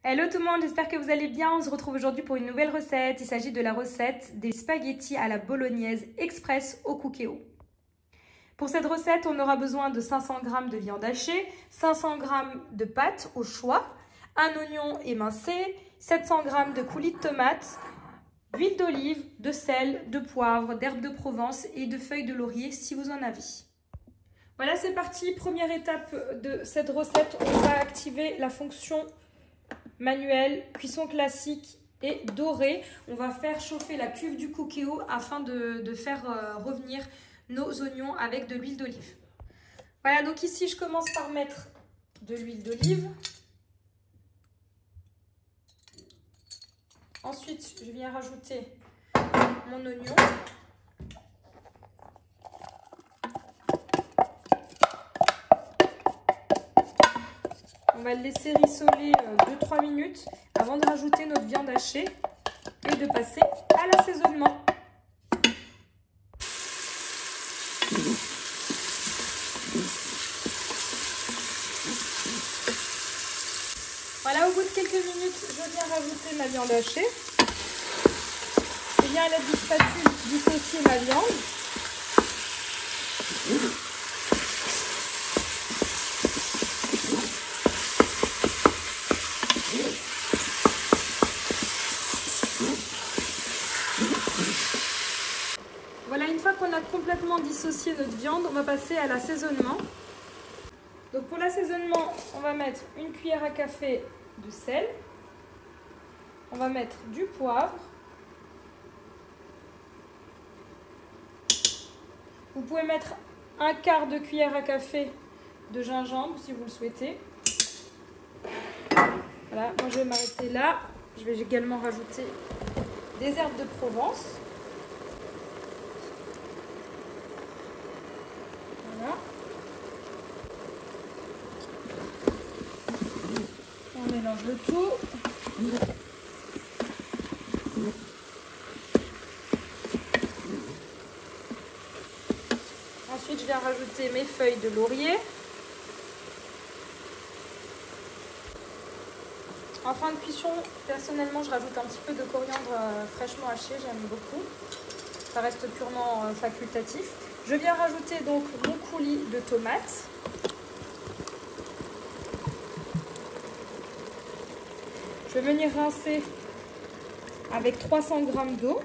Hello tout le monde, j'espère que vous allez bien. On se retrouve aujourd'hui pour une nouvelle recette. Il s'agit de la recette des spaghettis à la bolognaise express au Cookéo. Pour cette recette, on aura besoin de 500 g de viande hachée, 500 g de pâtes au choix, un oignon émincé, 700 g de coulis de tomates, d'huile d'olive, de sel, de poivre, d'herbes de Provence et de feuilles de laurier si vous en avez. Voilà, c'est parti. Première étape de cette recette, on va activer la fonction manuelle, cuisson classique et dorée. On va faire chauffer la cuve du Cookéo afin de faire revenir nos oignons avec de l'huile d'olive. Voilà, donc ici je commence par mettre de l'huile d'olive. Ensuite, je viens rajouter mon oignon. On va le laisser rissoler 2-3 minutes avant de rajouter notre viande hachée et de passer à l'assaisonnement. Voilà, au bout de quelques minutes, je viens rajouter ma viande hachée. Je viens à l'aide du spatule dissocier ma viande. Voilà, une fois qu'on a complètement dissocié notre viande, on va passer à l'assaisonnement. Donc pour l'assaisonnement, on va mettre une cuillère à café de sel. On va mettre du poivre. Vous pouvez mettre un quart de cuillère à café de gingembre si vous le souhaitez. Voilà, moi je vais m'arrêter là. Je vais également rajouter des herbes de Provence. Voilà. On mélange le tout. Ensuite, je viens rajouter mes feuilles de laurier. En fin de cuisson, personnellement, je rajoute un petit peu de coriandre fraîchement haché, j'aime beaucoup. Ça reste purement facultatif. Je viens rajouter donc mon coulis de tomates. Je vais venir rincer avec 300 g d'eau.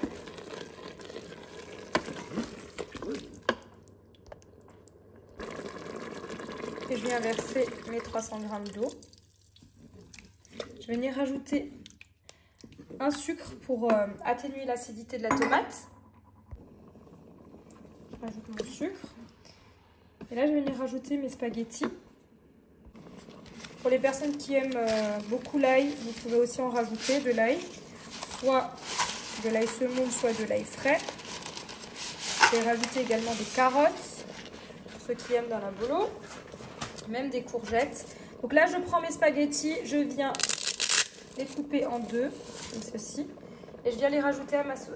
Et je viens verser mes 300 g d'eau. Je vais venir rajouter un sucre pour atténuer l'acidité de la tomate. Je rajoute mon sucre. Et là, je vais venir rajouter mes spaghettis. Pour les personnes qui aiment beaucoup l'ail, vous pouvez aussi en rajouter de l'ail. Soit de l'ail semoule, soit de l'ail frais. Je vais rajouter également des carottes, pour ceux qui aiment dans la bolo. Même des courgettes. Donc là, je prends mes spaghettis, je viens les couper en deux, comme ceci. Et je viens les rajouter à ma sauce.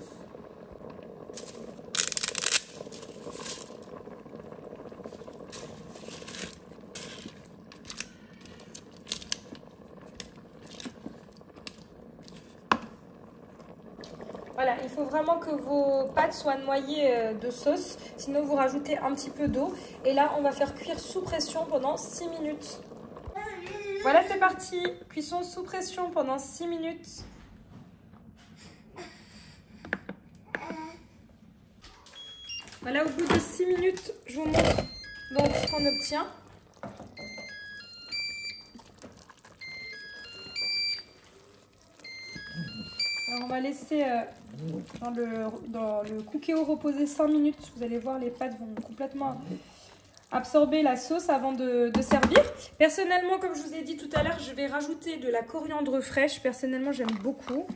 Voilà, il faut vraiment que vos pâtes soient noyées de sauce, sinon vous rajoutez un petit peu d'eau. Et là, on va faire cuire sous pression pendant 6 minutes. Voilà, c'est parti. Cuisson sous pression pendant 6 minutes. Voilà, au bout de 6 minutes, je vous montre donc ce qu'on obtient. Alors, on va laisser dans le Cookéo reposer 5 minutes. Vous allez voir, les pâtes vont complètement absorber la sauce avant de servir. Personnellement, comme je vous ai dit tout à l'heure, je vais rajouter de la coriandre fraîche. Personnellement, j'aime beaucoup.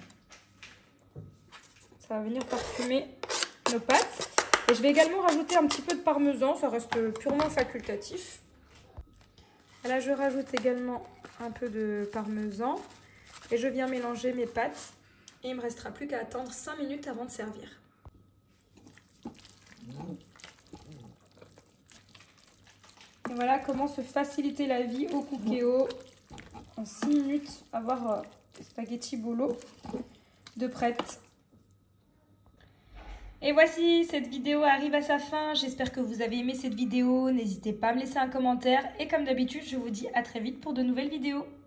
Ça va venir parfumer nos pâtes. Et je vais également rajouter un petit peu de parmesan. Ça reste purement facultatif. Là, je rajoute également un peu de parmesan. Et je viens mélanger mes pâtes. Et il ne me restera plus qu'à attendre 5 minutes avant de servir. Et voilà comment se faciliter la vie au Cookéo en 6 minutes avoir des spaghettis bolo de prête. Et voici, cette vidéo arrive à sa fin. J'espère que vous avez aimé cette vidéo. N'hésitez pas à me laisser un commentaire. Et comme d'habitude, je vous dis à très vite pour de nouvelles vidéos.